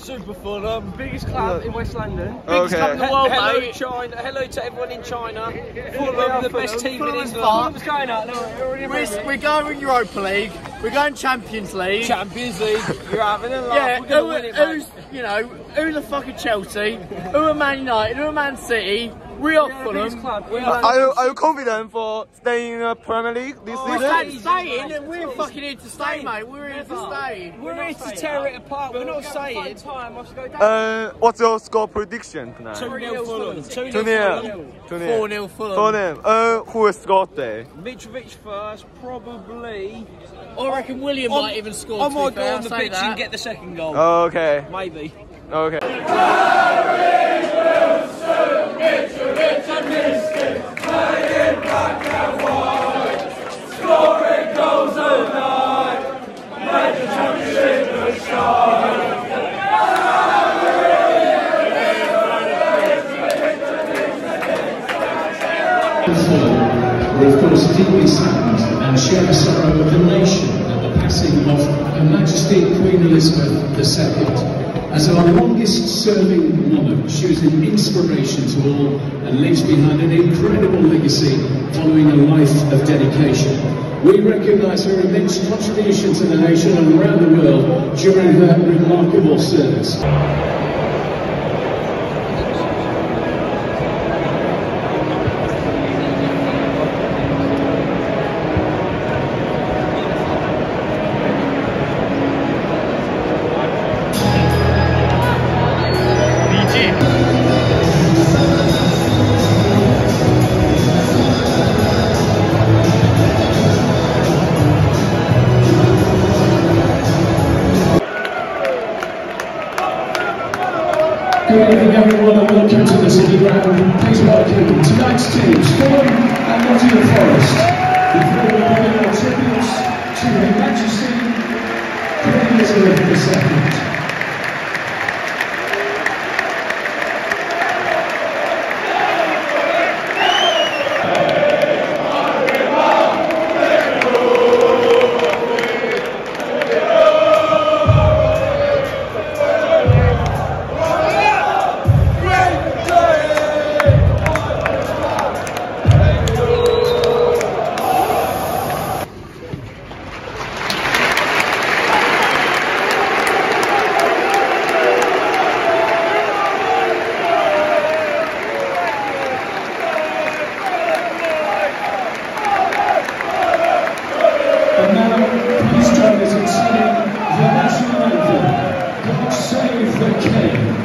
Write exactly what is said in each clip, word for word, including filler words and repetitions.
Super Fulham, biggest club in West London. Biggest Okay. club in the world, Hello, mate. China. Hello to everyone in China. Fulham, the best team in England. Fulham's going up. No, We're, we're going Europa League. We're going Champions League. Champions League. You're having a laugh. Yeah, We're gonna who, win it, who's, mate. you know, who's the fucking Chelsea? Who are Man United? Who are Man City? We are We're the biggest Fulham. club. We Are you are you confident for staying in the Premier League this We're season? staying, staying, and we're fucking here to stay, mate. We're here to stay. We're here to tear it apart. We're not saying. Uh, what's your score prediction tonight? two nil Fulham. two Two nil nil. Two four nil. nil Fulham. Four nil. Uh, who will score today? Mitrovic first, probably. I reckon William might even score. I to might be go fair, on the I'll say pitch that. and get the second goal. Okay. Maybe. Okay. We're of course deeply saddened and share the sorrow of the nation at the passing of Her Majesty Queen Elizabeth the Second. As our longest serving woman, she was an inspiration to all and leaves behind an incredible legacy following a life of dedication. We recognise her immense contribution to the nation and around the world during her remarkable service. Good evening everyone and welcome to the City Ground. Please welcome tonight's teams, Fulham and Nottingham Forest. Before we begin our tributes to Her Majesty Queen Elizabeth the Second. And now, please join us in singing the national anthem, God Save the King.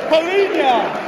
Paulinho!